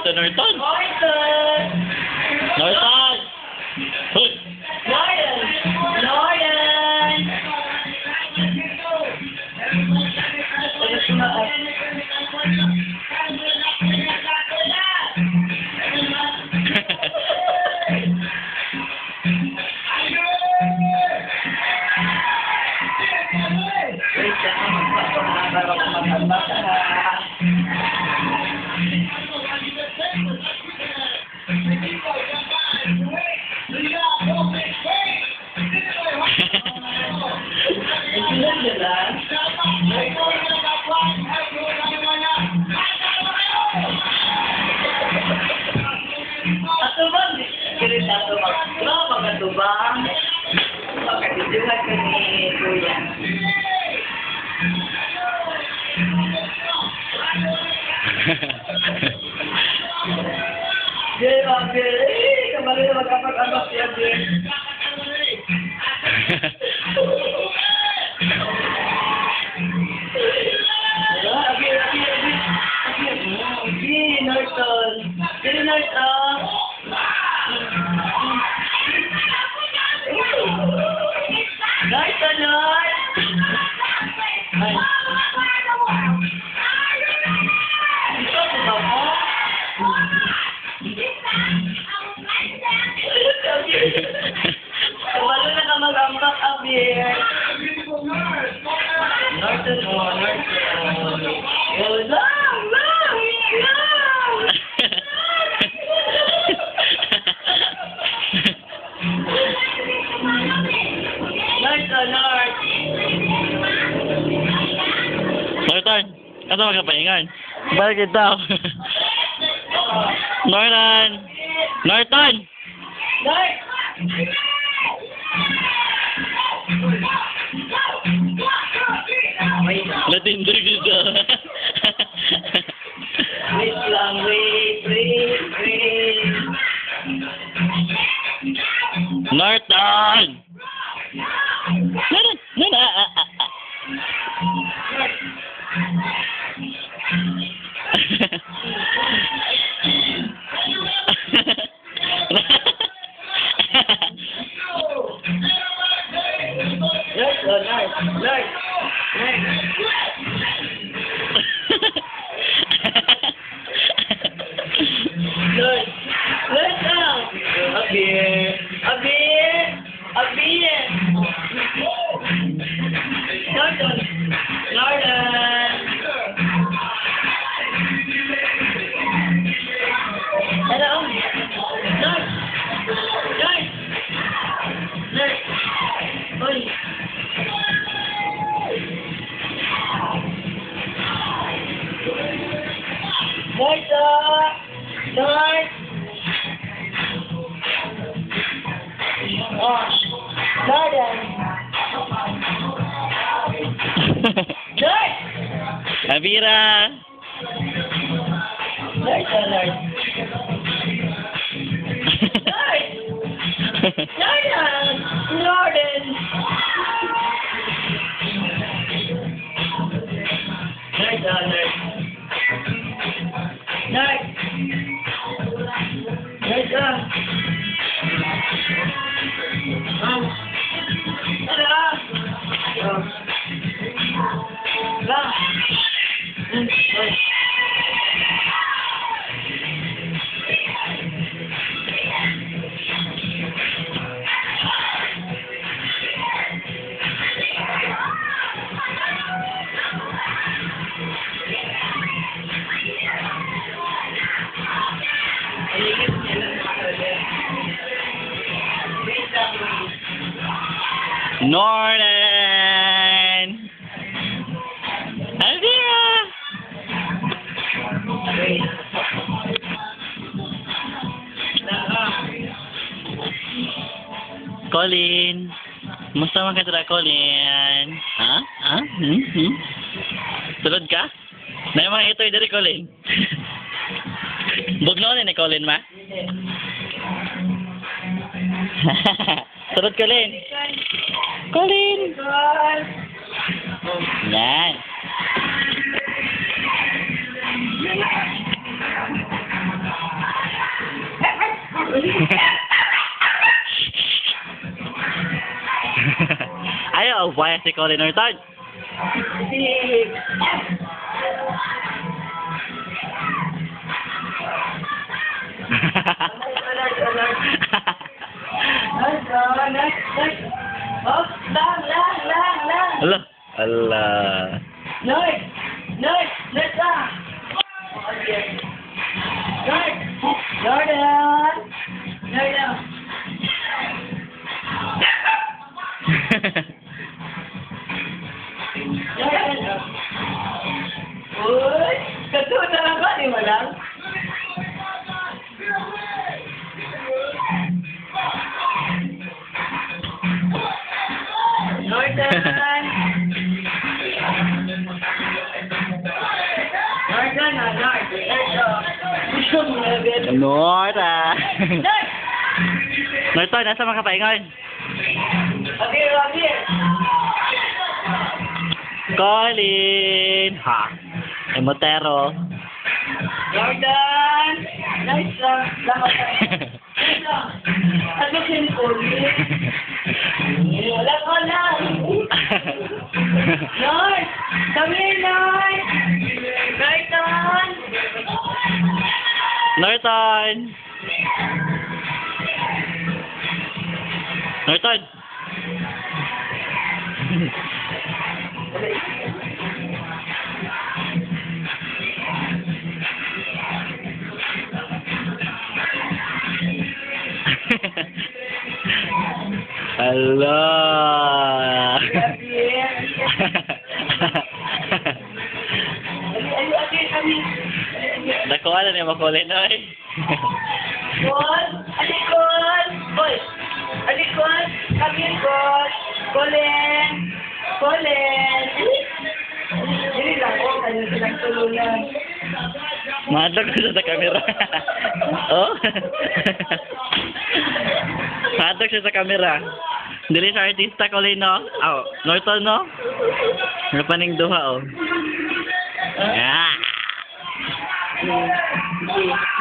Norton! Norton! Norton! Hoy! Norton! Norton! Atubang, kirit atubang. Wala mga atubang. Pagkatiduhan ka ni Kuya. Jay, Abel. Kamali na magkapag-anak si Abel. Norton. Sino Norton? Norton, Lord! Ay. Ito, diba mo? Kabalo na ka mag-ambak, Abir. Norton, oh, Norton. Oh, lang! Norton! Ano magkapahingan? Bakit daw? Norton! Norton! Latin dito. Wait lang, wait. Norton! Avira! Norton! Avira! Colin! Musta man ka tira, Colin? Ha? Ha? Tulod ka? Na yung mga ito dari Colin? Bugnoon ni Colin ma? Tulod Colin! Colin! Yan! Upaya si Colin Norton. Si... Alert, alert. Nerd. Oh, lang. Ala. Ala. Nerd ka. Okay. Nerd. Uy, katuwa lang ba? Di mo lang? Norton! Nora. Nord! Norton, nasa mga kapaingon? Okay. Colin. Ha. Emotero. Jordan! Nice lang. Nice lang. Ano sinipuli? Wala ko lang. Nord! Come here, Nord! Norton! Norton. Norton. Allah. Nakuha na niya makulay na eh. Alikon! Boy! Alikon! Kami ko! Colin! Dili lang ko, kanya silang tulunan. Madlog ko sa kamera. Oh? Madlog siya sa kamera. Dili sa artista ko lang, no? Oh, Norton, no? Ano pa ning duha, oh? Ah!